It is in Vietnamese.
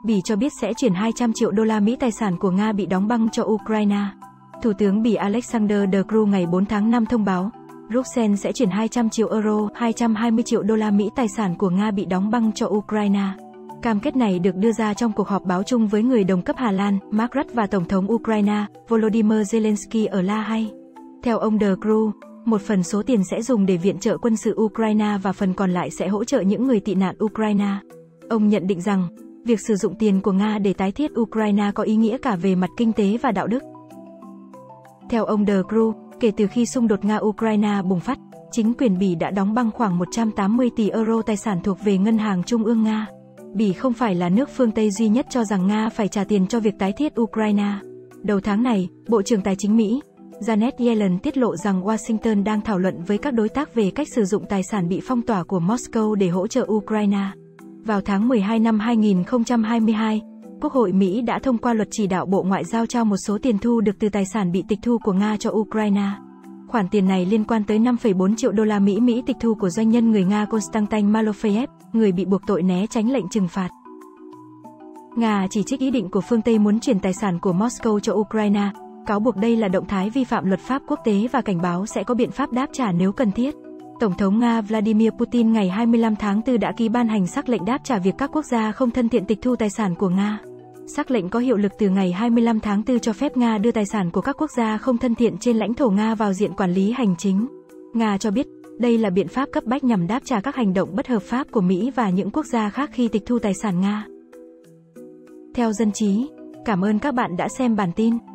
Bỉ cho biết sẽ chuyển 200 triệu đô la Mỹ tài sản của Nga bị đóng băng cho Ukraine. Thủ tướng Bỉ Alexander De Croo ngày 4 tháng 5 thông báo, Bruxelles sẽ chuyển 200 triệu euro, 220 triệu đô la Mỹ tài sản của Nga bị đóng băng cho Ukraine. Cam kết này được đưa ra trong cuộc họp báo chung với người đồng cấp Hà Lan, Mark Rutte và Tổng thống Ukraine, Volodymyr Zelensky ở La Hay. Theo ông De Croo, một phần số tiền sẽ dùng để viện trợ quân sự Ukraine và phần còn lại sẽ hỗ trợ những người tị nạn Ukraine. Ông nhận định rằng, việc sử dụng tiền của Nga để tái thiết Ukraine có ý nghĩa cả về mặt kinh tế và đạo đức. Theo ông De Croo, kể từ khi xung đột Nga-Ukraine bùng phát, chính quyền Bỉ đã đóng băng khoảng 180 tỷ euro tài sản thuộc về Ngân hàng Trung ương Nga. Bỉ không phải là nước phương Tây duy nhất cho rằng Nga phải trả tiền cho việc tái thiết Ukraine. Đầu tháng này, Bộ trưởng Tài chính Mỹ, Janet Yellen tiết lộ rằng Washington đang thảo luận với các đối tác về cách sử dụng tài sản bị phong tỏa của Moscow để hỗ trợ Ukraine. Vào tháng 12 năm 2022, Quốc hội Mỹ đã thông qua luật chỉ đạo Bộ Ngoại giao trao một số tiền thu được từ tài sản bị tịch thu của Nga cho Ukraine. Khoản tiền này liên quan tới 5,4 triệu đô la Mỹ tịch thu của doanh nhân người Nga Konstantin Malofeyev, người bị buộc tội né tránh lệnh trừng phạt. Nga chỉ trích ý định của phương Tây muốn chuyển tài sản của Moscow cho Ukraine, cáo buộc đây là động thái vi phạm luật pháp quốc tế và cảnh báo sẽ có biện pháp đáp trả nếu cần thiết. Tổng thống Nga Vladimir Putin ngày 25 tháng 4 đã ký ban hành sắc lệnh đáp trả việc các quốc gia không thân thiện tịch thu tài sản của Nga. Sắc lệnh có hiệu lực từ ngày 25 tháng 4 cho phép Nga đưa tài sản của các quốc gia không thân thiện trên lãnh thổ Nga vào diện quản lý hành chính. Nga cho biết, đây là biện pháp cấp bách nhằm đáp trả các hành động bất hợp pháp của Mỹ và những quốc gia khác khi tịch thu tài sản Nga. Theo Dân trí, cảm ơn các bạn đã xem bản tin.